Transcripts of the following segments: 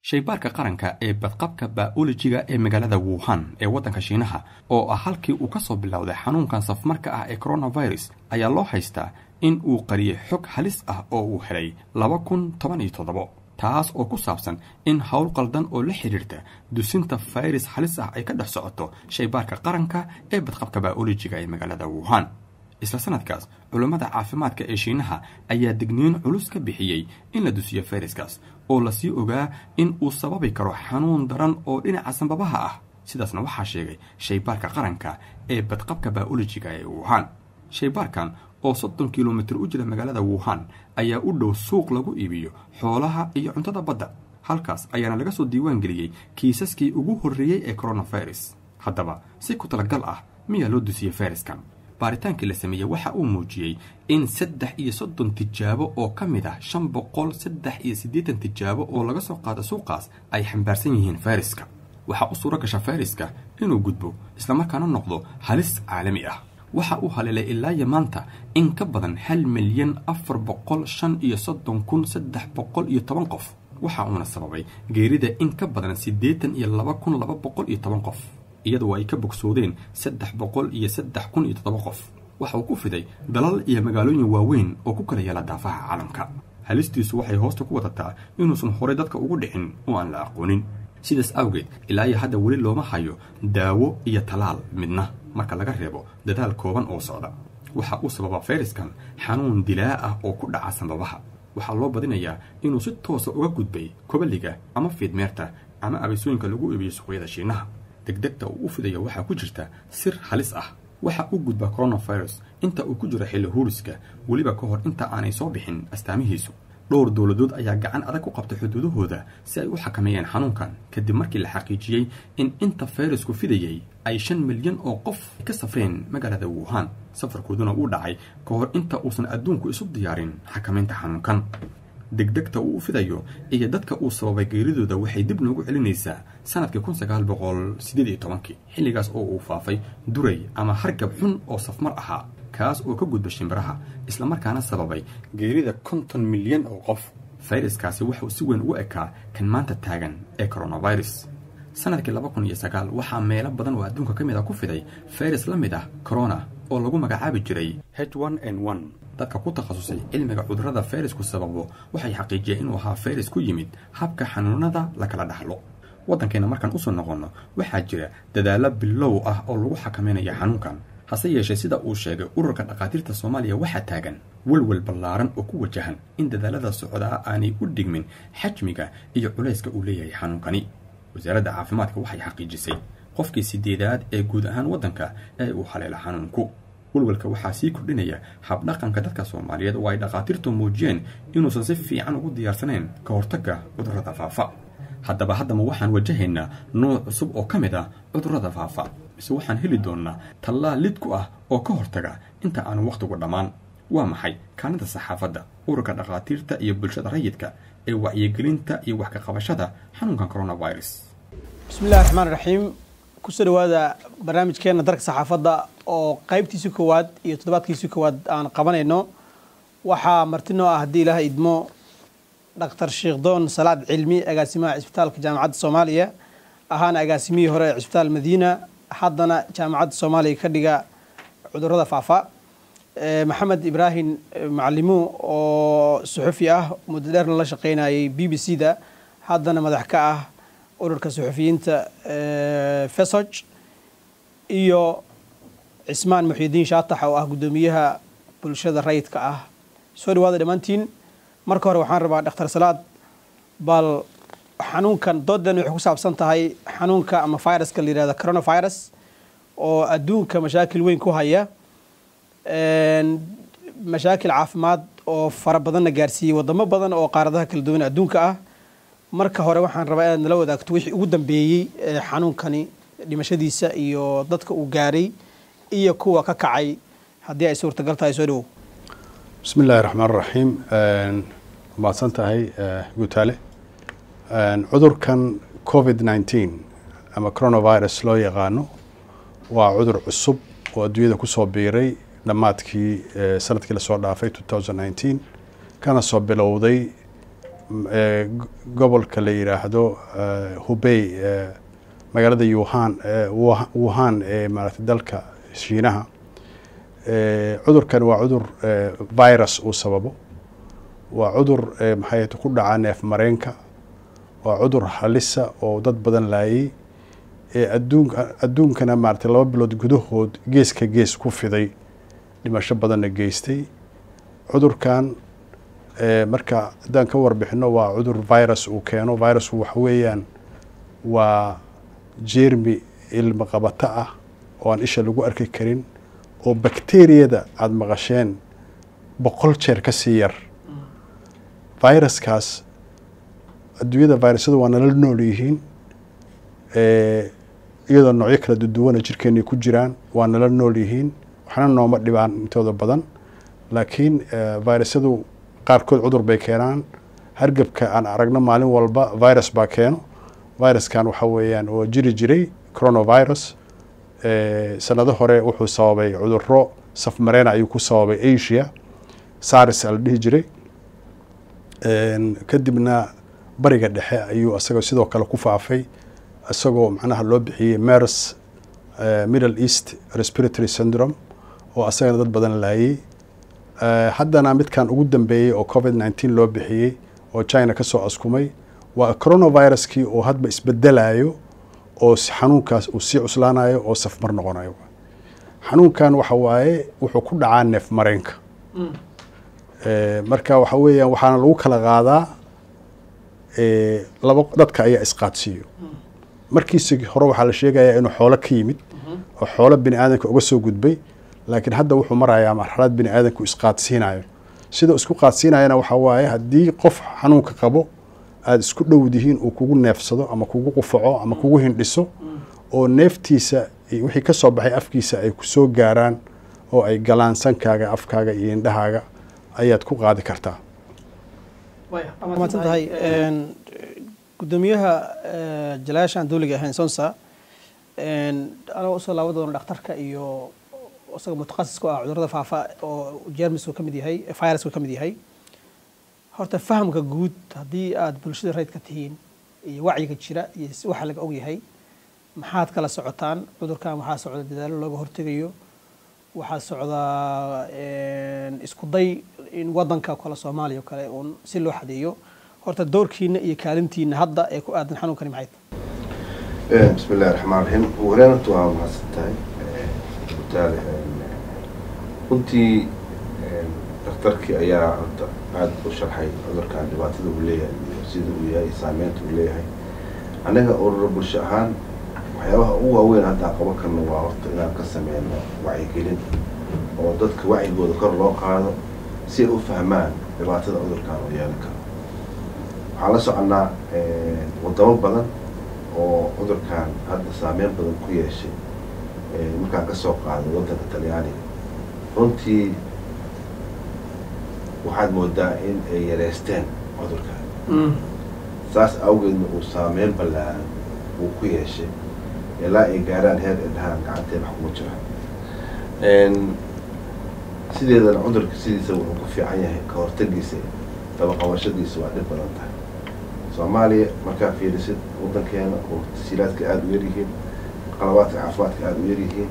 shaybaarka qaranka ee badqabka biolojiga ee magaalada Wuhan ee waddanka Shiinaha oo ah halkii uu ka soo bilowday xanuunkan safmarka ah ee coronavirus ayaa loo haystaa in uu qariyay xog halis ah oo uu helay 2017 taas oo ku saabsan in hawl qaldan oo la xiriirta dusinta virus halis ah ay ka dhex socoto shaybaarka qaranka ee badqabka biolojiga ee magaalada Wuhan. isla sanadkaas culimada caafimaadka ee Shiinaha ayaa digniin culus ka bixiyay in la dusiyo fayraskaas oo la sii ogaa in uu sababi karo xanuun daran oo dhinaca sanbabaha ah. sidaasna waxaa sheegay shaybaarka qaranka ee badqabka biolojiga ee Wuhan. shaybaarkan oo 30 kilomitir u jira magaalada Wuhan ayaa u dhow suuq lagu iibiyo xoolaha iyo cuntada badda. halkaas ayaana laga soo diiwaan geliyay kiisaskii ugu horreeyay ee coronavirus. haddaba si ku talagal ah miyaa loo dusiyay fayraskan? baaritaankii la sameeyay waxa uu muujiyay in 330 tijaabo oo ka mid ah 583 tijaabo oo laga soo qaado suuqaas ay xambaarsan yihiin fayraska. waxa uu suura gashay fayraska inuu gudbo isla markaana noqdo halis caalami ah. waxa uu haleelay ilaa maanta in ka badan 1,435,310 qof. waxa uuna sababay geerida in ka badan 82,210 qof iyadoo ay ka bogsoodeen 303,007 qof. waxa uu ku fiday dalal iyo magaalooyin waaweyn oo ku kala yaala daafaha caalamka. halistiisu waxay hoosta ku wadataa inuusan horey dadka ugu dhicin oo aan la aqoonin. sidaas awgeed ilaa hadda weli looma hayo daawo iyo talaal midna marka laga reebo dadaal kooban oo socda. waxa uu sababa fayraskan xanuun dilaa ah oo ku dhaca sanbabaha. waxaa loo badinayaa inuu si toos ah uga gudbay kobaliga ama fiidmeerta ama abeysooyinka lagu iibiyo suuqyada Shiinaha. degdegta uu u fidayo waxaa ku jirta sir halis ah. waxa uu gudba coronavirus inta uu ku jiro xilli huuriska weliba ka hor inta aanay soo bixin astaamihiisu. dhowr dowladood ayaa gacan adag ku qabtay xuduudahooda si ay u xakameeyaan xanuunkan kadib markii la xaqiijiyay in inta fayrasku fidayay ay 5 milyan oo qof ka safreen magaalada Wuhan. safarkooduna uu dhacay ka hor inta uusan adduunku isu diyaarin xakameynta xanuunkan. degdegta uu u fidayo iyo dadka uu sababay geeridooda waxay dib noogu celinaysaa sanadkii 1918 xilligaas oo uu faafay duray ama hargab xun oo safmar ahaa kaas oo ka gudbay shimbiraha isla markaana sababay geerida 50 milyan oo qof. fayraskaasi wuxuu si weyn ugu ekaa kan maanta taagan ee coronavirus. sanadkii 2009 waxaa meelo badan oo adduunka ka mid ah ku fiday fayras la mid ah corona oo lagu magacaabi jiray H1N1. dadka ku takhasusay cilmiga cudurrada fayrasku sababo waxay xaqiijiyeen inuu ahaa fayras ku yimid habka xanuunada la kala dhaxlo. waddankeena markaan u soo noqono waxaa jira dadaalo bilow ah oo lagu xakameynayo xanuunkan. hase yeeshee sida uu sheegay ururka dhaqaatiirta Soomaaliya waxaa taagan walwal ballaaran oo ku wajahan in dadaalada socda aanay u dhigmin xajmiga iyo culayska uu leeyahay xanuunkani. wasaaradda caafimaadka waxay xaqiijisay qofkii 8aad ee guud ahaan waddanka ee uu haleelay xanuunku. walwalka waxaa sii kordhinaya habdhaqanka dadka Soomaaliyeed oo ay dhaqaatiirtu muujiyeen inuusan si fiican ugu diyaarsaneen ka hortagga cudurrada faafa. haddaba waxaan wajahaynaa nooc cusub oo ka mid ah cudurrada faafa mise waxaan heli doonaa tallaal lid ku ah oo ka hortaga inta aan waqtigu dhammaan. waa maxay kaalinta saxaafadda, ururka dhaqaatiirta iyo bulshada rayidka ee wacyigelinta iyo wax ka qabashada xanuunkan coronavirus? bismillaahi raxmaani raxiim. ku soo dhawaada barnaamijkeena darka saxaafadda oo qaybtiisa koowaad iyo toddobaadkiisa koowaad aan qabanayno. waxaa martinoo ah haddii ilaaha idmo Dr. Sheekh Doon Salaad Cilmi, agaasimaha Isbitaalka Jaamacadda Soomaaliya, ahaana agaasimihii hore ee Isbitaal Madiina, haddana Jaamacadda Soomaaliya ka dhiga cudurrada faafa. Maxamed Ibraahim Macalimo oo suxufi ah muddo dheerna la shaqeynayay BBC-da, haddana madax ka ah ururka suxufiyiinta Fesoj, iyo Cismaan Muxyidiin Shaatax oo ah gudoomiyaha bulshada rayidka ah. soo dhawaada dhammaantiin. marka hore waxaan rabaa Dr. Salaad bal xanuunkan doodan wuxuu ku saabsan tahay xanuunka ama fayraska la yiraahdo coronavirus oo adduunka mashaakil weyn ku haya mashaakil caafimaad oo fara badan gaarsiiyay wadamo badan oo qaaradaha kala duwan adduunka ah. marka hore waxaan rabaa inaad nala wadaagto wixii ugu dambeeyay xanuunkani, dhimashadiisa iyo dadka uu gaaray iyo kuwa ka kacay haddii ay suurtagal tahay. soo dhawow. bismillaahi raxmaani raxiim. mahadsan tahay gutaale. cudurkan COVID-19 ama coronavirus loo yaqaano waa cudur cusub oo adduunyada ku soo biiray dhammaadkii sanadkii la soo dhaafay 2019 kana soo bilowday gobolka la yidhaahdo Hubei magaalada Wuhan ee maaragtay dalka Shiinaha. Cudurkan waa cudur virus uu sababo, waa cudur maxay ku dhaca neef mareenka, waa cudur halisa oo dad badan laayay adduunkana maaragtay 2 bilood gudahood geeska gees ku fiday, dhimasho badanna geystay. cudurkan marka haddaan ka warbixino waa cudur virus uu keeno. virusku waxa weeyaan waa jeermi ilma qabata ah oo aan isha lagu arki karin, oo bakteeriyada aada maqasheen 100 jeer ka sii yar. viruskaas adduunyada virusyadu waa nala nool yihiin, iyadoo noocyo kala duwana jirkeennay ku jiraan, waa nala nool yihiin, waxna nooma dhibaan intooda badan. laakiin virusyadu qaarkood cudur bay keenaan. hargabka aan aragno maalin walba virus baa keeno. viruskan waxa weeyaan oo jiri jiray coronavirus. sanado hore wuxuu sababay cudurro safmareen ayuu ku sababay Asia, SARS la dhihi jiray. kadibna bariga dhexe ayuu asagoo sidoo kale ku faafay, isagoo macnaha loo bixiyey MERS, Middle East Respiratory Syndrome, oo asagana dad badan laayay. haddana midkan ugu dambeeyey oo COVID-19 loo bixiyey oo China ka soo askumay waa coronaviruskii oo hadba isbedelayo, oo xanuunkaas uu sii cuslaanayo oo safmar noqonayo. xanuunkan waxa waaye wuxuu ku dhacaa neef mareenka. marka waxa weeyaan waxaana lagu kala qaadaa dadka ayaa isqaadsiiyo. markiisi hore waxaa la sheegayaa inuu xoolo ka yimid oo xoolo bini aadanka uga soo gudbay, laakiin hadda wuxuu marayaa marxalad bini aadanku isqaadsiinayo. sida isku qaadsiinayana waxa waaye haddii qof xanuunka qabo aada isku dhowdihiin uu kugu neefsado ama kugu qufaco ama kugu hindhiso, oo neeftiisa wixii ka soo baxay afkiisa ay ku soo gaaraan oo ay galaan sankaaga, afkaaga iyo indhahaaga, ayaad ku qaadi kartaa. maadsan tahay gudoomiyaha jalaashan dowliga ahayn Sonsa, anoo usoo laaban doono dhakhtarka iyo isaga mutaqasis ku ah cudurrada faafa oo jeermisku ka mid yahay, virusku ka mid yahay. horta fahamka guud haddii aad bulshada rayidka tihiin iyo wacyiga jira iyo waxa laga og yahay, maxaad kala socotaan cudurkan? waxaa socda dadaalo looga hortegayo, waxaa socda isku day in wadanka kale Soomaaliya kale oo si loo xadeeyo. horta doorkiina iyo kaalintiina hadda ee ku aadan xanuunkani maxay tahay? bismillaahir rahmaanir rahiim. wareertu waa mahadsantahay taale. runtii dhakhtarkii ayaa aad u sharxay cudurkan dhibaatada uu leeyahay iyo sida uu yahay, saameynta uu leeyahay. anaga urur bulsho ahaan waxyaabaha ugu waaweyn hadda qaban karno waa horta inaan ka sameyno wacyigelin oo dadka wacyigooda kor loo qaado si ay u fahmaan dhibaatada cudurkan uu yeelan karo. waxaan la soconnaa wadamo badan oo cudurkan hadda saameyn badan ku yeeshay. markaan ka soo qaado waddanka Talyaaniga, runtii waxaad moodaa in ay yareysteen cudurkan. saas awgeedna uu saameyn ballaaran uu ku yeeshay ilaa ay gaaraan heer ay dhahaan gacanteen wax kuma jiraan. sideedana cudurka sidiisa wuxuu ku fiican yahay ka hortagiisa, dabaqabashadiisa waa dhib badan tahay. Soomaaliya markaa fiirisid waddankeena oo tasiilaadka aada u yaryihiin, qalabaadka caafimaadka aada u yaryihiin,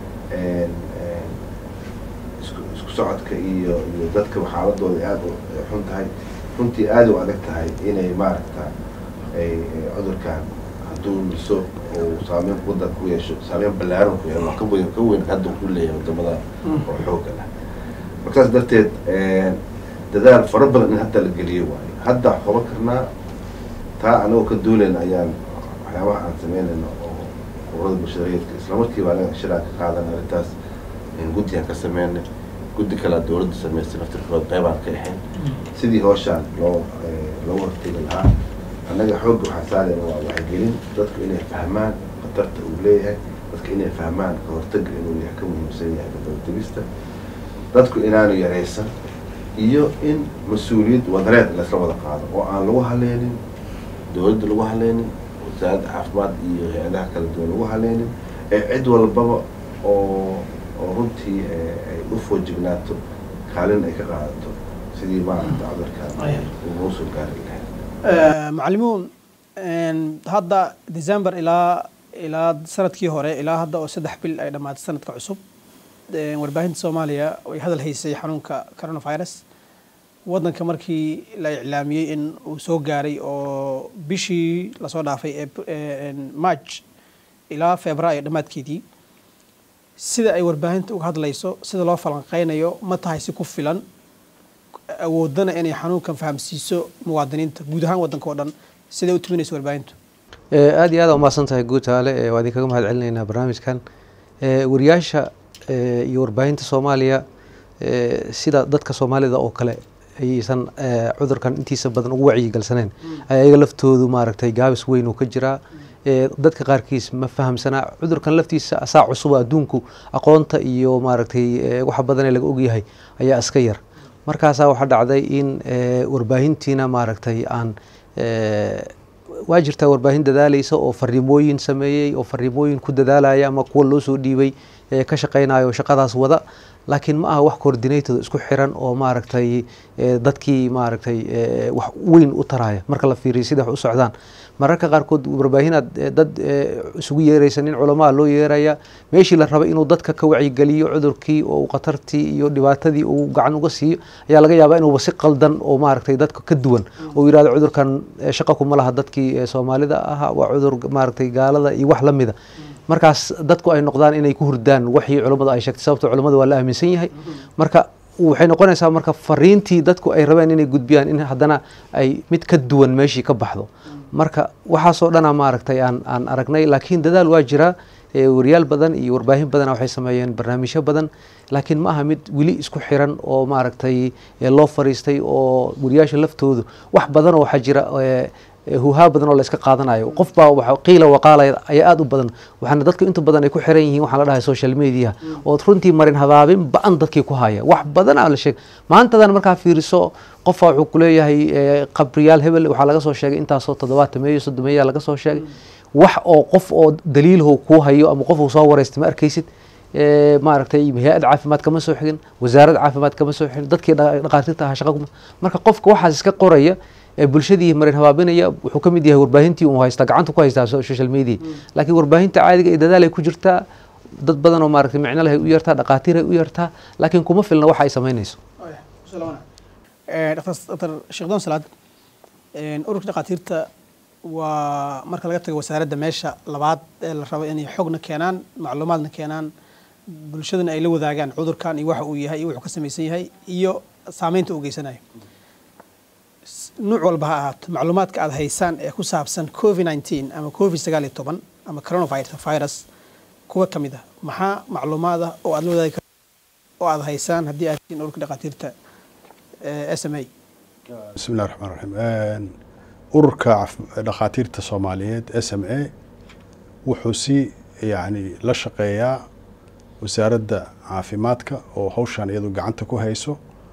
isku socodka iyo dadka xaaladooda aada u xun tahay. runtii aada u adag tahay inay maaragta ay cudurkan hadduu miso oo saameyn waddan ku yeesho, saameyn ballaaran ku yeesho, ka weyn hadda ku leeyahay wadamada oo xoogga leh. markaas darteed dadaal fara badan in hadda la geliyo waayo. hadda qaban karnaa taa anagoo ka duulayna ayaan waxyaabaha aan sameynayno oo ururada bulshada rayidka isla markiiba anaga shiraan ka qaadan arrintaas. guddigaan ka sameynay, guddi kale dowladda samaysay naftirkooda qaybaan ka ahayn sidii hawshaan looga hortegi lahaa. annaga xoogga waxaan saarayna waa wacyigelin, dadku inay fahmaan khatarta uu leeyahay, dadka inay fahmaan ka hortagga inuu yahay ka muhiimsan yahay ka hortagista, dadku inaanu yaraysan, iyo in mas-uuliyad wadareed laysla wada qaado oo aan lagu haleynin dowladda, lagu haleynin wasaaradda caafimaad iyo hay-adaha kala duwan, lagu haleynin cid walbaba oo runtii ay u foojignaato kaalin ay ka qaadato sidii maaragta cudurkan uu noo soo gaari lahayd. macalimiin hadda December ilaa sanadkii hore ilaa hadda oo 3 bil ay dhamaatay sanadka cusub warbaahinta Soomaaliya way hadal haysay xanuunka coronavirus wadanka markii la iclaamiyay in uu soo gaaray oo bishii la soo dhaafay March ilaa February dhamaadkeedii sida ay warbaahinta uga hadlayso sida loo falanqeynayo ma tahay si ku filan awoodana inay xanuunkan fahamsiiso muwaadiniinta guud ahaan wadanka oo dhan sida u tuminayso warbaahintu aad iyo aad u maasantahay guutaale waa idin kaga mahad celinaynaa barnaamijkan wariyaasha iyo warbaahinta Soomaaliya sida dadka Soomaalida oo kale aysan cudurkan intiisa badan ugu wacyi galsaneen ayaga laftoodu maaragtay gaabis weyn oo ka jira dadka qaarkiis ma fahamsana cudurkan laftiisa asaa cusub adduunku aqoonta iyo maaragtay waxa badan ee laga og yahay ayaa iska yar markaas waxa dhacday in warbaahintiina maaragtay aan waajirta warbaahin dadaalaysa oo fariimooyin sameeyay oo fariimooyin ku dadaalaya ama kuwa loo soo dhiibay ka shaqeynayo shaqadaas wada laakiin ma aha wax coordinated isku xiran oo maaragtay dadkii maaragtay wax weyn u taraya marka la fiiriyo sida wax u socdaan mararka qaarkood warbaahinad dad isugu yeeraysan in culamaa loo yeeraya meeshii la rabo inuu dadka ka wacyi galiyo cudurkii oo qatartii iyo dhibaatadii uu gacan uga siiyo ayaa laga yaabaa inuu si qaldan oo maaragtay dadka ka duwan oo yiraahdo cudurkan shaqo kuma laha dadkii Soomaalida ah waa cudur maaragtay gaalada iyo wax la mid ah markaas dadku ay noqdaan inay ku hurdaan wixii culimadu ay sheegtay sababtoo culimadu waa la aaminsan yahay marka waxay noqonaysaa marka fariintii dadku ay rabeen inay gudbiyaan in haddana ay mid ka duwan meeshii ka baxdo marka waxa soo dhana maaragtay aan aragnay laakiin dadaal waa jira wariyaal badan iyo warbaahin badan waxay sameeyeen barnaamijyo badan laakiin ma aha mid wili isku xiran oo maaragtay loo fariistay oo wariyaasha laftoodu wax badan oo waxa jira huuhaa badan oo la iska qaadanayo qof baa waxa qiila waqaalay ay aad u badan waxana dadku inta badan ay ku xiran yihiin waxa la dhahay social media oo runtii marin habaabin baan dadkii ku haya wax badan aan la sheeg maantadan markaa fiiriso qof wuxuu ku leeyahay qabriyaal hebel waxa laga soo sheegay intaas oo 730 laga soo sheegay wax oo qof oo daliil ku hayo ama qof uu soo wareystay ma arkaysid maaragtay hay'ad caafimaad kama soo xigin wasaaradda caafimaad kama soo xigin dadkii dhaqaatiirta ah shaqo marka qofka waxaas iska qoraya bulshadii marin habaabinaya wuxuu ka mid yahay warbaahintii uu haysta gacanta ku haysta social media laakiin warbaahinta caadiga ee dadaal ay ku jirtaa dad badan oo maaragtay macna leh u yartaa dhaqaatiir ay u yartaa laakiin kuma filna waxa ay sameynayso dr. Sheekh Doon Salaad ururka dhaqaatiirta waa marka laga tago wasaaradda meesha labaad ee la rabo inay xogna keenaan macluumaadna keenaan bulshadana ay la wadaagaan cudurkan iyo waxa uu yahay iyo wuxuu ka samaysan yahay iyo saameynta uu geysanayo nuuc walba ha ahaato macluumaadka aad haysaan ee ku saabsan COVID-19 ama COVID-19 ama coronavirus kuwa ka mid ah maxaa macluumaada oo aad la wadaagi oo aad haysaan haddii aad tihiin ururka dhaqaatiirta SMA bismillaahir rahmaanir rahiim ururka dhaqaatiirta Soomaaliyeed SMA wuxuu si yani la shaqeeyaa wasaaradda caafimaadka oo hawshan iyadu gacanta ku hayso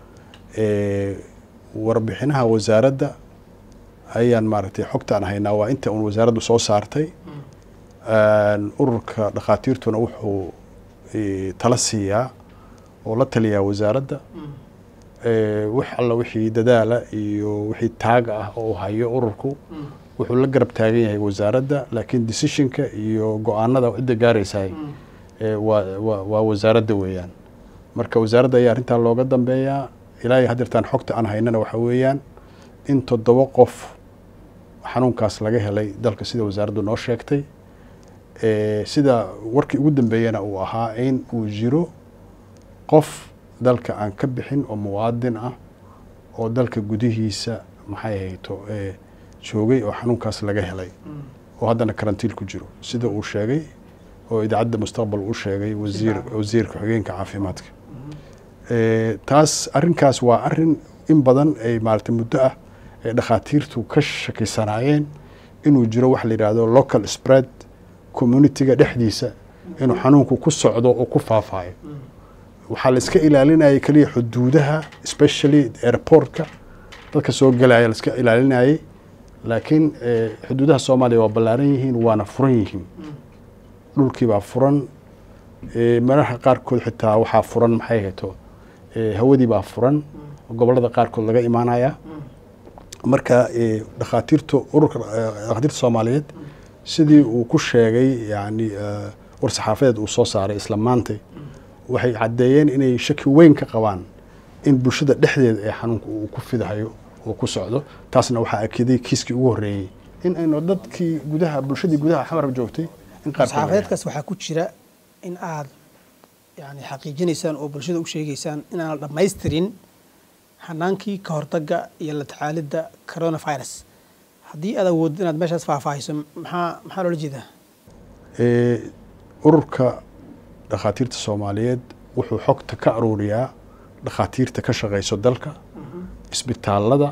warbixinaha wasaaradda ayaan maaragtay xogta aan haynaa waa inta uu wasaaraddu soo saartay ururka dhaqaatiirtuna wuxuu tala siiyaa oo la taliyaa wasaaradda wax alla wixii dadaala iyo wixii taag ah oo hayo ururku wuxuu la garab taagan yahay wasaaradda laakiin decisionka iyo go'aanada cidda gaaraysaa waa wasaaradda weeyaan marka wasaaradda ayaa arrintan looga dambeeyaa ilaahay hadirtaan xogta aan haynana waxa weeyaan in 7 qof xanuunkaas laga helay dalka sida wasaaraddu noo sheegtay sida warkii ugu dambeeyana uu ahaa in uu jiro qof dalka aan ka bixin oo muwaadin ah oo dalka gudihiisa maxay hayto joogay oo xanuunkaas laga helay oo haddana karantiil ku jiro sida uu sheegay oo idaacadda mustaqbal uu sheegay wasiirka xogeenka caafimaadka taas arrinkaas waa arrin in badan ay maaragtay muddo ah ee dhaqaatiirtu ka shakisanaayeen inuu jiro wax la yiraahdo local spread community-ga dhexdiisa inuu xanuunku ku socdo oo ku faafayo waxaa la iska ilaalinayay kaliya xuduudaha especially airportka dadka soo galaya la iska ilaalinayay laakiin xuduudaha Soomaaliya waa ballaaran yihiin waana furan yihiin dhulkii baa furan meelaha qaarkood xitaa waxaa furan maxay hayto hawadii baa furan gobolada qaarkood laga imaanaya marka dhakhaatiirta ururka dhakhaatiirta Soomaaliyeed sidii uu ku sheegay yani war-saxaafadeed uu soo saaray isla maantay waxay caddeeyeen inay shaki weyn ka qabaan in bulshada dhexdeeda ee xanuunka uu ku fidahayo oo ku socdo taasna waxaa akiday kiiskii ugu horreeyey in aynu dadkii gudaha bulshadii gudaha xamar joogtay in qaar saxaafadeedkaas waxaa ku jira in aad yani xaqiijinaysaan oo bulshada u sheegaysaan inaan la dhammaystirin hanaankii ka hortagga iyo la tacaalidda coronavirus haddii aad awood inaad meeshaas faahfaahiso maxaa loola jeedaa ururka dhakhaatiirta Soomaaliyeed wuxuu xogta ka aruuriyaa dhakhaatiirta ka shaqeyso dalka isbitaalada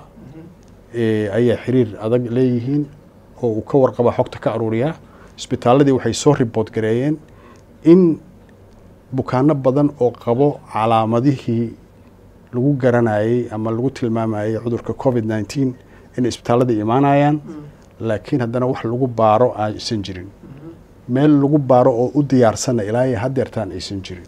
ayaa xiriir adag leeyihiin oo uu ka warqaba xogta ka aruuriyaa isbitaaladii waxay soo report gareeyeen in bukaano badan oo qabo calaamadihii lagu garanayay ama lagu tilmaamayay cudurka COVID-19 in isbitaalada imaanayaan laakiin haddana wax lagu baaro aysan jirin meel lagu baaro oo u diyaarsana ilaa iyo haddeertaan aysan jirin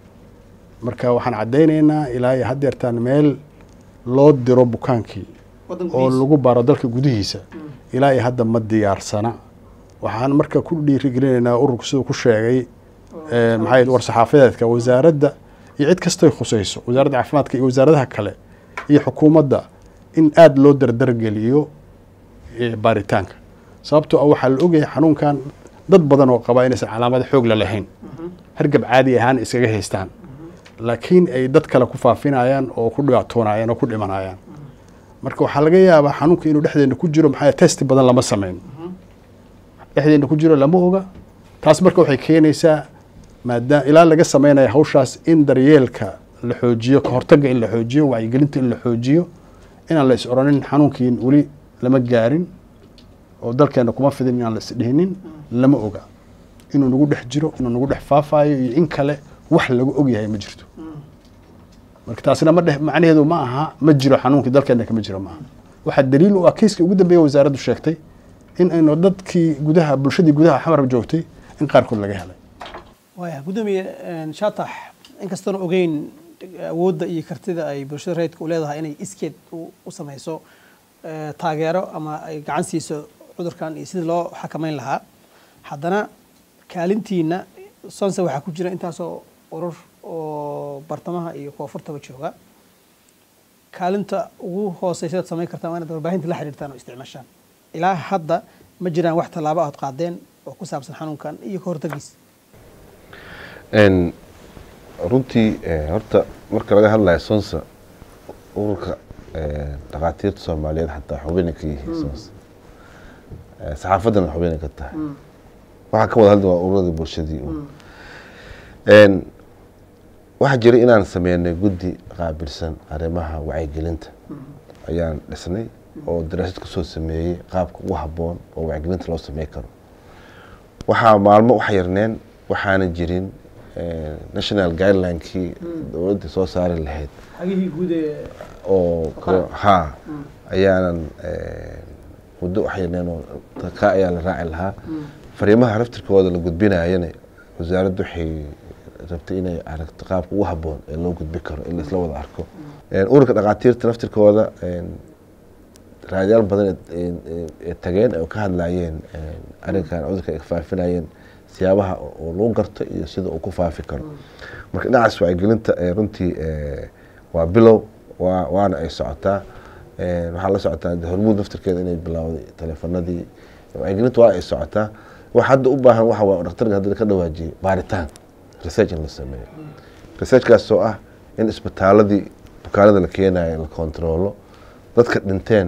marka waxaan caddaynaynaa ilaa iyo haddeertaan meel loo diro bukaankii oo lagu baaro dalka gudihiisa ilaa iyo hadda ma diyaarsana waxaan marka ku dhiirigelinaynaa ururku siduu ku sheegay maxay war-saxaafadeedka wasaaradda iyo cid kastay khusayso wasaaradda caafimaadka iyo wasaaradaha kale iyo xukuumadda in aad loo dardargeliyo baaritaanka sababtoo ah waxaa la ogyahay xanuunkan dad badan oo qaba inaysan calaamado xoog la lahayn hargab caadi ahaan iskaga haystaan laakiin ay dad kale ku faafinayaan oo ku dhibaatoonayaan oo ku dhimanayaan marka waxaa laga yaabaa xanuunka inuu dhexdeena ku jiro maxaa test badan lama sameyn dhexdeena ku jiro lama oga taas marka waxay keenaysaa maadaama ilaa laga sameynayo hawshaas in daryeelka la xoojiyo ka hortagga in la xoojiyo wacyigelinta in la xoojiyo inaan la is oranin xanuunkii weli lama gaarin oo dalkeena kuma fidin inaan la isdhihinin lama oga inuu nagu dhex jiro inuu nagu dhex faafayo iyo in kale wax lagu ogyahay ma jirto marka taasina macnaheedu ma aha ma jiro xanuunkii dalkeena kama jiro maaha waxaa daliil u ah kiiskii ugu dambeeya wasaaraddu sheegtay in aynu dadkii gudaha bulshadii gudaha xamar joogtay in qaarkood laga helay waaya gudoomiye shaatax inkastoon ogeyn awoodda iyo kartida ay bulshada rayidka u leedahay inay iskeed u samayso taageero ama ay gacan siiso cudurkan iyo sidii loo xakameyn lahaa haddana kaalintiina sonse waxaa ku jira intaasoo urur oo bartamaha iyo koonfurtaba jooga kaalinta ugu hooseysaad samayn kartaan waa inaad warbaahinta la xiriirtaan oo isticmaashaan ilaa hadda ma jiraan wax tallaabo aad qaadeen oo ku saabsan xanuunkan iyo ka hortagiisa runtii horta marka laga hadlayo sonsa ururka dhakhaatiirta Soomaaliyeed xataa xubin ka yihiin sonsa saxaafaddana xubin ka tahay waxa ka wada hadlay waa ururada bulshadii waxa jira inaan sameeynay guddi qaabilsan arrimaha wacyigelinta ayaan dhisnay oo daraasad ku soo sameeyay qaabka ugu habboon oo wacyigelinta loo sameey karo waxaa maalmo wax yarneen waxaana jirin national guideline-kii dowladda soo saari lahayd xagihii guud oo ayaanan muddo wax yarneen oo ka ayaa la raaci lahaa fariimaha raftirkooda la gudbinayana wasaaraddu waxay rabtay inay aragto qaabka ugu habboon ee loo gudbi karo in laisla wada arko ururka dhakhaatiirta naftirkooda raadiyaal badan ee tageen oo ka hadlayeen arrinkan cudurka ay faafinayeen siyaabaha oo lagu garto iyo sida uu ku faafi karo marka dhinacaas wacyigelinta runtii waa bilow waana ay socotaa waxaa la socotaa hormuud naftirkeeda inay bilowday taleefanadii wacyigelinta waa ay socotaa wax hadda u baahan waxa waa dhakhtarka hadda ka dhawaajiyay baaritaan research in la sameeyo researchkaas oo ah in isbitaaladii bukaanada la keenayo la kontroolo dadka dhinteen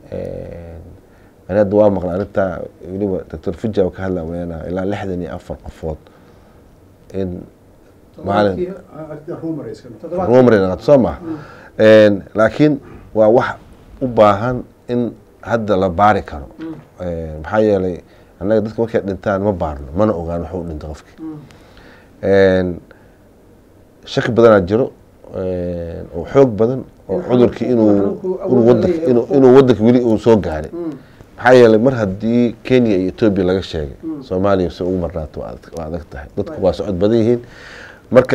anada waa maqla arinta weliba Dr. Fija ka hadla weena ilaa 64 qofood in maalin ruumareyna soma laakiin waa wax u baahan in hadda la baari karo maxaa yeelay annaga dadka markay dhintaan ma baarno mana ogaan waxa uu dhintay qofkii shaki badan jiro oo xoog badan oo cudurkii inuu wadanka weli uu soo gaaray maxaa yeelay mar haddii Kenya iyo Ethiopia laga sheegay Soomaaliya si ugu marnaato waa adag tahay dadku waa socod badan yihiin marka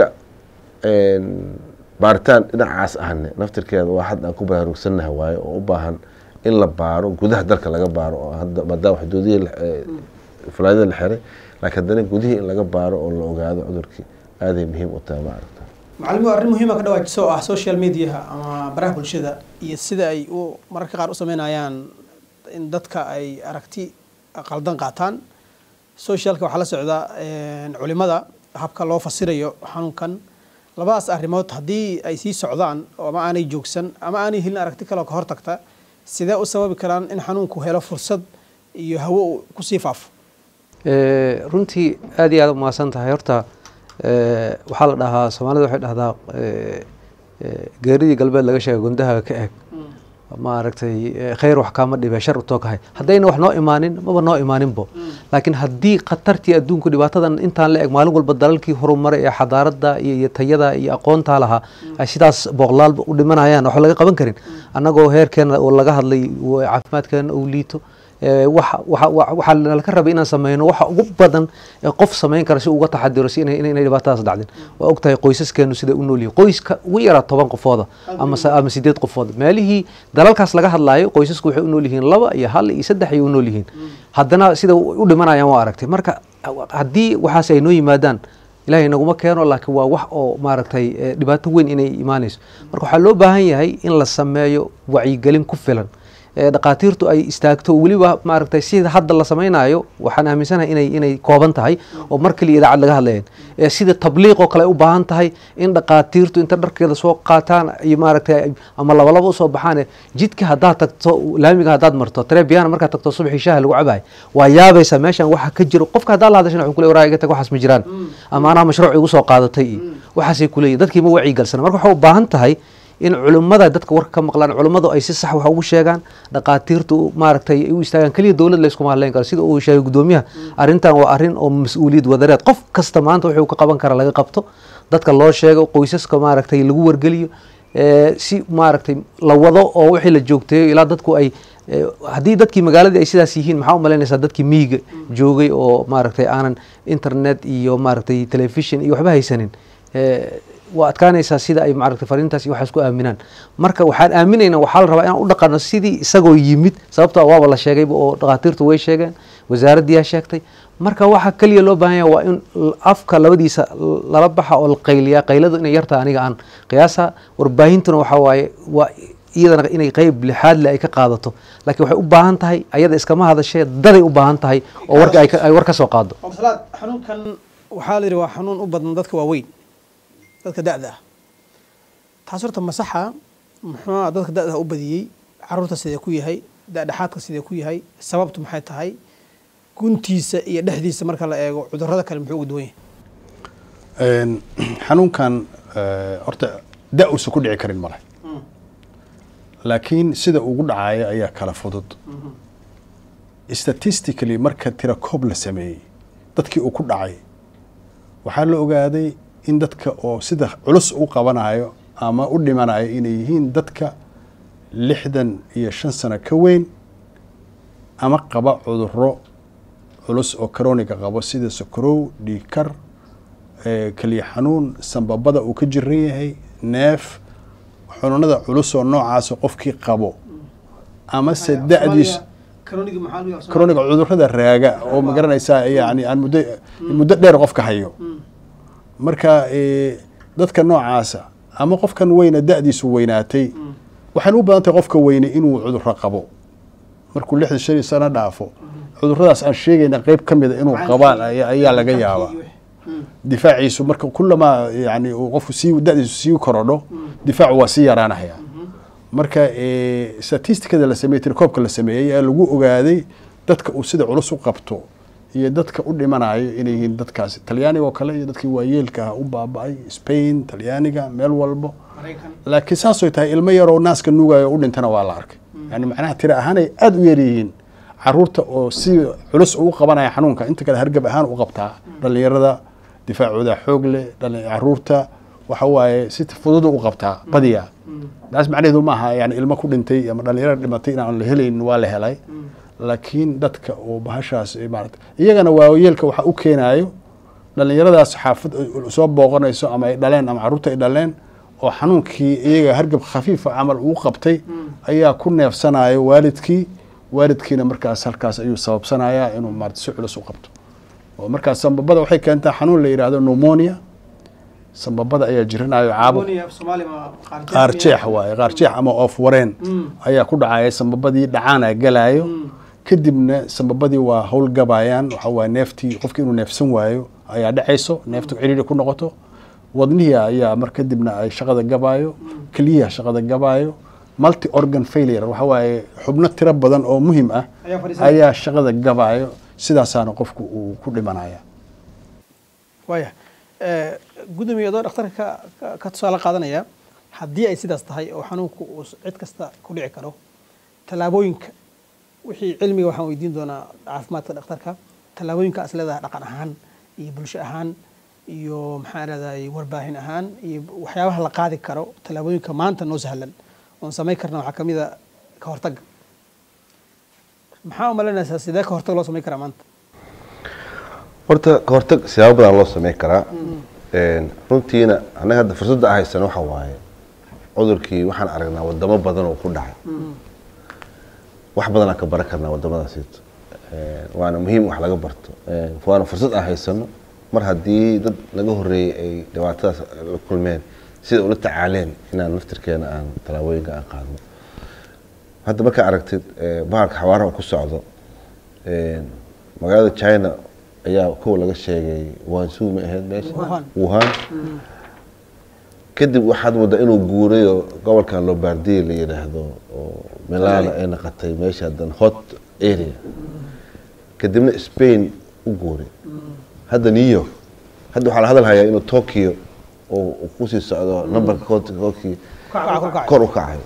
baaritaan dhinacaas ahne naftirkeeda waa had aan ku baraarugsanahay waayo oo u baahan in la baaro gudaha dalka laga baaro oo hadda maadaama xuduudihii falaadada la xiray laakiin haddana gudihii in laga baaro oo la ogaado cudurkii aaday muhiim u tahay maaragta macallimo arrin muhiima ka dhawaajiso oo ah social mediaha ama baraha bulshada iyo sida ay mararka qaar u sameynayaan in dadka ay aragti qaldan qaataan socialka waxaa la socda culimada habka loo fasirayo xanuunkan labadaas arrimood haddii ay sii socdaan oo ama aanay joogsan ama aanay helin aragti kale oo ka hortagta sidee u sababi karaan in xanuunku helo fursad iyo hawo uu kusii faafo runtii aad iyo aad u mahadsan tahay horta waxaa la dhahaa soomaalida waxay dhahdaa geeridii galbeed laga sheega gundaha ka eeg maaragtay khayr wax kaama dhibe shar utoo kahay haddayna wax noo imaanin maba noo imaaninbo laakiin haddii khatartii adduunku dhibaatadan intaan la eg maalin walba dalalkii horumaray ee xadaaradda iyo tayada iyo aqoontaa lahaa ay sidaas booqlaalba u dhimanayaan waxba laga qaban karin annagoo heerkeena oo laga hadlay caafimaadkeena uu liito waxaa nalaka rabay inaan sameyno waxa ugu badan ee qof samayn kara si uga taxadiro si inay dhibaatadaas dhacdin waa og tahay qoysaskeenu sida u nool yihiin qoyska ugu yaraa 10 qofooda ama 8 qofooda meelihii dalalkaas laga hadlaayo qoysasku waxay u nool yihiin 2 iyo 1 iyo 3 ay u nool yihiin haddana sida u dhimanayaan waa aragtay marka haddii waxaas ay noo yimaadaan ilaahay naguma keeno laakiin waa wax oo maaragtay dhibaato weyn inay imaanayso marka waxaa loo baahan yahay in la sameeyo wacyigelin ku filan dhaqaatiirtu ay istaagto waliba maaragtay sida hadda la sameeynayo waxaan aaminsanahay inay kooban tahay oo markii idaacad laga hadlayeen sida tabliiq oo kale u baahan tahay in dhaqaatiirtu inta dharkeeda soo qaataan iyo maaragtay ama laba soo baxaan jidka hadaa tagto laamiga hadaad marto trebiana marka tagto subaxii shaaha lagu cabay waa yaabaysa meeshan waxa ka jiro qofka hadaa la hadashan wuxuu kule waraaga tag waxaas ma jiraan ama ana mashruuc igu soo qaadatay waxaas ay kuleeyay dadkii ma wacyi galsan marka waxa u baahan tahay in culimada dadka warka ka maqlaan culimadu ay si sax wax ugu sheegaan dhaqaatiirtu maaragtay ay u istaagaan kaliya dawlad la isku mahaleyn karo sida uu sheegay gudoomiyaha arrintan waa arrin oo mas'uuliyad wadareed qof kasta maanta wuxuu ka qaban kara laga qabto dadka loo sheego qoysaska maaragtay lagu wargeliyo si maaragtay la wado oo wixii la joogteeyo ilaa dadku ay haddii dadkii magaaladii ay sidaas yihiin maxaa u malaynaysaa dadkii miyiga joogay oo maaragtay aanan internet iyo maaragtay television iyo waxba haysanin waa adkaanaysaa sida ay maaragtay fariintaas iyo waxaas ku aaminaan marka waxaan aaminaynaa waxaa la rabaa inaan u dhaqano sidii isagoo yimid sababtoo waaba la sheegayba oo dhaqaatiirtu way sheegeen wasaaraddii yaa sheegtay marka waxa kaliya loo baahan yahay waa in afka labadiisa lala baxa oo la qayliyaa qayladu inay yartaa aniga aan qiyaasa warbaahintuna waxaa waaye waa iyadana inay qayb lixaad leh ay ka qaadato laakiin waxay u baahan tahay ayada iskama hadashee daday u baahan tahay oo warka ay war ka soo qaado xanuunkan waxaa la yidhi waa xanuun u badan dadka waaweyn dadka da'da ah taas horta masaxa muxuu dadka da'da u badiyey caruurta sidee ku yahay dhexaadka sidee ku yahay sababtu maxay tahay guntiisa iyo dhexdiisa marka la eego cudurrada kale muxuu ugu duwan yahay xanuunkan horta da-uusa ku dhici karin male laakiin sida ugu dhacaya ayaa kala fudud statistically marka tirakoob la sameeyey dadkii uu ku dhacay waxaa la ogaaday in dadka oo sida culus u qabanayo ama u dhimanayo inay yihiin dadka 65 sano ka weyn ama qaba cudurro culus oo chronic qabo sida sokorow dhiikar kaliya xanuun sanbabada uu ka jiran yahay neef xanuunada culus oo noocaas qofkii qabo ama sadexdiis chronic cudurrada raaga oo ma garanaysaa yani aan muddo dheer qofka hayo marka dadka noocaasa ama qofkan weyna da'diisu weynaatay waxaan u badan tahay qofka weyne inuu cudurro qabo markuu 65 sano dhaafo cudurradaas aan sheegayna qayb ka mid ah inuu qabaan ayaa laga yaabaa difaaciisu marka kullama yani qofku da'diisu sii korodho difaacu waa sii yaraanaya marka statistikada la sameeyay tirkoobka la sameeyay ayaa lagu ogaaday dadka uu sida culus u qabto iyo dadka u dhimanayo inay yihiin dadkaas talyaaniga oo kale iyo dadkii waayeelka u baaba'ay Spain talyaaniga meel walbo laakiin saasoo tahay ilmo yar oo naaska nuugayo u dhintana waa la arkay yani macnaha tira ahaan ay aad u yar yihiin caruurta oo si culus ugu qabanaya xanuunka inta kale hargab ahaan u qabtaa dhalinyarada difaacooda xoog leh caruurta waxa waaye si fudud u qabtaa badiya taas macnaheedu ma aha yani ilmo ku dhintay ama dhalinyaro dhimatay inaan la helayn waa la helay laakiin dadka oo bahashaas maaragtay iyagana waayeelka waxa u keenayo dhalinyaradaas xaafad soo booqanayso ama ay dhaleen ama caruurta ay dhaleen oo xanuunkii iyaga hargab khafiifa camal uu qabtay ayaa ku neefsanaya waalidkiina markaas halkaas ayuu sababsanayaa inuu maarata si culus u qabto oo markaas sambabada waxay keentaa xanuun la yidhaahdo pneumonia sambabada ayaa jiranayo caabuq qaarjeex waaye qaarjeex ama oof wareen ayaa ku dhacaya sambabadii dhacaana galayo kadibna sambabadii waa hawl gabayaan waxa waaye neeftii qofkii inuu neefsan waayo ayaa dhacayso neeftu ciriiri ku noqoto wadnihii ayaa mar kadibna ay shaqada gabayo keliyaha shaqada gabayo multi organ failure waxa waaye xubno tiro badan oo muhiim ah ayaa shaqada gabayo sidaasaana qofku uu ku dhimanaya waaya gudoomiye adoo dhakhtarka ka tusaale qaadanaya haddii ay sidaas tahay oo xanuunku uu cid kasta ku dhici karo tallaabooyinka wixii cilmiga waxaan weydiin doonaa caafimaadka dhakhtarka tallaabooyinka as leedahay dhaqan ahaan iyo bulsho ahaan iyo maxaa leedahay warbaahin ahaan iyo waxyaabaha la qaadi karo tallaabooyinka maanta noo sahlan oon samayn karna waxaa kamid a ka hortagga maxaa umalaynaysaa sidee ka hortag loo samayn karaa maanta horta ka hortag siyaabo badan loo samayn karaa runtiina annaga hadda fursadda ahaysan waxa waaye cudurkii waxaan aragnaa wadamo badan oo ku dhacay wax badan aan ka baran karnaa wadamadaasiito waana muhiim wax laga barto waana fursad aan haysano mar haddii dad naga horreeyey ay dhibaatadaas la kulmeen sida ula tacaaleen inaan naftirkeena aan tallaabooyinka aan qaadno hadda markaa aragtid bahalka xawaaraha ku socdo magaalada China ayaa kuwa laga sheegay Wanzhou ma ahayd meesha Wuhan kadib waxaad moodaa inuu guurayo gobolkan Lombardy la yiraahdo oo Milan ay noqotay meesha dan hot area kadibna Spain u guuray hadda New York hadda waxaa la hadalhayaa inuu Tokyo oo ku sii socdo numberka koodkii kor u kacay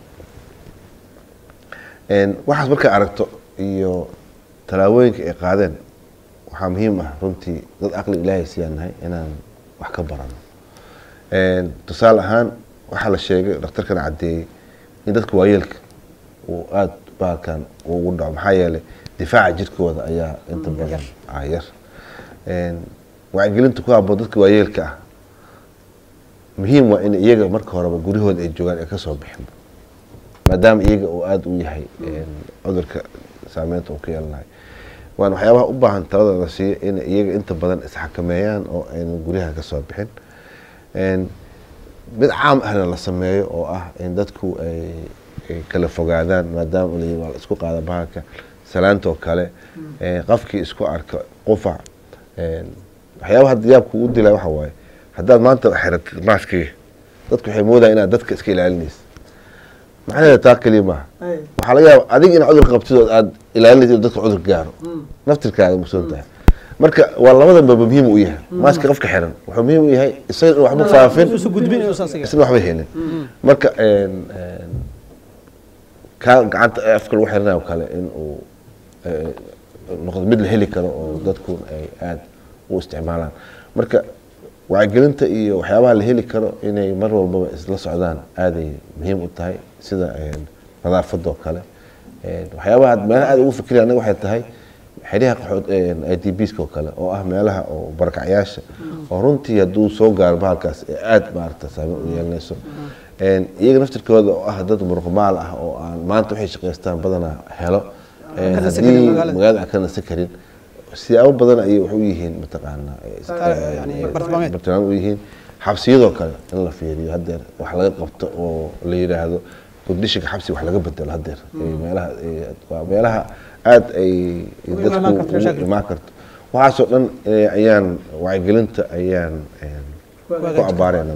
waxaas markaa aragto iyo tallaabooyinka ay qaadeen waxaa muhiim ah runtii dad aqli ilaahay siyaanahay inaan wax ka barano tusaale ahaan waxaa la sheegay dhakhtarkan caddeeyey in dadka waayeelka uu aada baalkan ugu dhaco maxaa yeelay difaaca jirkooda ayaa inta badan yar wacyigelinta ku habboon dadka waayeelka ah muhiim waa in iyaga marka horeba guryahooda ay joogaan ay ka soo bixin maadaama iyaga uu aada u yahay cudurka saameynta uu ka yeelanayo waana waxyaabaha u baahan talada la siiyo in iyaga inta badan isxakameeyaan oo aynan guryaha ka soo bixin mid caam ahna la sameeyo oo ah in dadku ay kala fogaadaan maadaama waa la isku qaada bahalka salaantoo kale qofkii isku arka qufac waxyaabaha diyaabku u dilaa waxa waaye haddaad maanta xiratid maaskiga dadku waxay moodayaan inaad dadka iska ilaalinaysa macnaheeda taa keliya maaha waxaa laga yaaba adiga in cudur qabtid oo aad ilaalinaysa dadka cudur gaaro naftirkaada musoon tahay marka waa labadanba muhiim u yahay maaska qofka xiran wuxuu muhiim u yahay isaga in waxba faafin isna waxba helin marka ka gacanta afka lagu xiranayo kale in uu noqdo mid la heli karo oo dadku ay aad u isticmaalaan marka wacyigelinta iyo waxyaabaha la heli karo inay mar walbaba isla socdaan aaday muhiim u tahay sida nadaafadoo kale waxyaabaha meelaha aad ugu fikiraya anaga waxay tahay xiriyaha qaxood IDPs oo kale oo ah meelaha oo barakacyaasha oo runtii hadduu soo gaaro bahalkaas aad maaragta saameyn u yeelanayso iyaga naftirkooda oo ah dad muruqmaal ah oo aan maanta waxay shaqaystaan badanaa helo haddii magaalada aan ka nasi karin siyaabo badan ayay wax u yihiin mataqaanaa bartilmaam u yihiin xabsiyadoo kale in la fiiriyo haddeer wax laga qabto oo la yidhaahdo kondishinka xabsi wax laga bedelo haddeer meelaha waa meelaha aad ay dadku ugu imaan karto waxaasoo dhan ayaan wacyigelinta ayaan ku abaarayna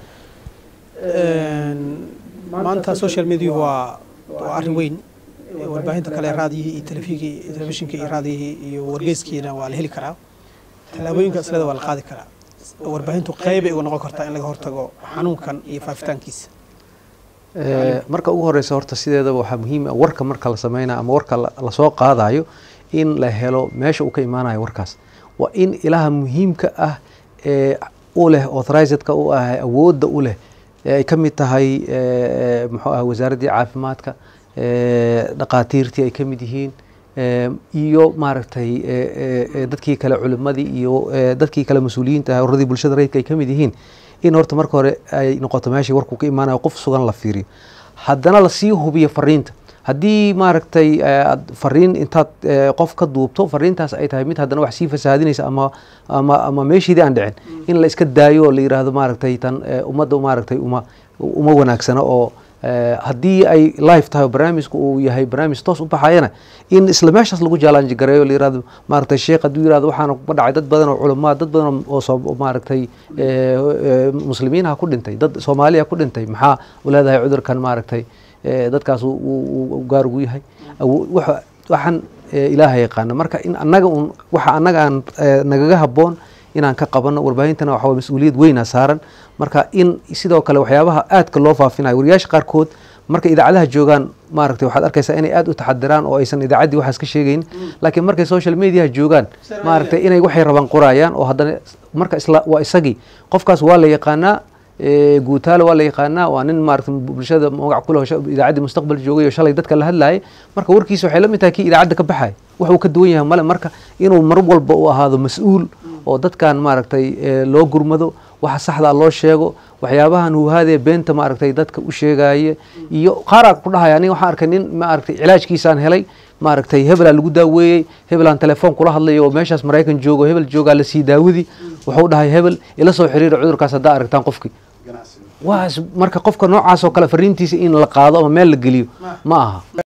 maanta social media waa arrin weyn warbaahinta kale raadiyihii iyo telefishinka iyo raadiyihii iyo wargeyskiina waa la heli karaa tallaabooyinka islada waa la qaadi karaa warbaahintu qeybay uga noqon kartaa in laga hortago xanuunkan iyo faafitaankiisa marka ugu horeysa horta sideedaba waxaa muhiim ah warka marka la sameynayo ama warka lasoo qaadayo in la helo meesha uu ka imaanayo warkaas waa in ilaha muhiimka ah ee u leh authorizedka u ah awoodda u leh ay ka mid tahay muxuu ah wasaaraddii caafimaadka dhaqaatiirtii ay ka mid yihiin iyo maaragtay dadkii kale culimadii iyo dadkii kale mas-uuliyiinta ururadii bulshada rayidka ay ka mid yihiin in horta marka hore ay noqoto meeshii warku ka imaanayo qof sugan la fiiriyo haddana lasii hubiyo fariinta haddii maaragtay fariin intaad qof ka duubto fariintaas ay tahay mid haddana wax sii fasaadinaysa ama meeshiidii aan dhicin in la iska daayo oo la yidhaahdo maaragtay tan ummadda maaragtay uma wanaagsana oo haddii ay live tahay oo barnaamijku uu yahay barnaamij toos u baxayana in isla meeshaas lagu jaalanji gareeyo la yirahdo maaragtay sheekh hadduu yirahdo waxaana ku dhacay dad badan oo culamaa dad badan oo maaragtay muslimiinaha ku dhintay dad Soomaaliya ku dhintay maxaa u leedahay cudurkan maaragtay dadkaas uu gaar ugu yahay waxaan ilaahay yaqaan marka in annaga waxa annaga aan nagaga haboon inaan ka qabano warbaahintana waxa mas'uuliyad weyn saaran marka in sidoo kale waxyaabaha aadka loo faafinayo wariyaasha qaarkood marka idaacadaha joogaan maaragtay waxaad arkaysaa inay aad u taxadiraan oo aysan idaacaddii waxaas ka sheegayn laakiin markay social media joogaan maaragtay inay waxay rabaan qorayaan oo haddana marka isla waa isagii qofkaas waa la yaqaanaa guutaale waa la yaqaanaa waa nin maaragtay bulshada magac ku leh idaacaddii mustaqbal joogay oo shalay dadka la hadlayay marka warkiisa waxay la mid tahay kii idaacadda ka baxay wax uu ka duwan yahay male marka inuu mar walba u ahaado mas'uul oo dadkan maaragtay loo gurmado waxa saxda loo sheego waxyaabahan uu haadee beenta maaragtay dadka u sheegaaye iyo qaar ku dhahay aniga waxaan arkay nin maaragtay cilaajkiisaan helay maaragtay hebel lagu daaweeyay hebel aan telefoon kula hadlayo oo meeshaas Mareykan joogo hebel jooga la sii daawadi wuxuu dhahay hebel ila soo xiriir cudurkaas hadaa aragtaan qofkii waa marka qofka noocaas oo kale fariintiisa in la qaado ama meel la geliyo ma aha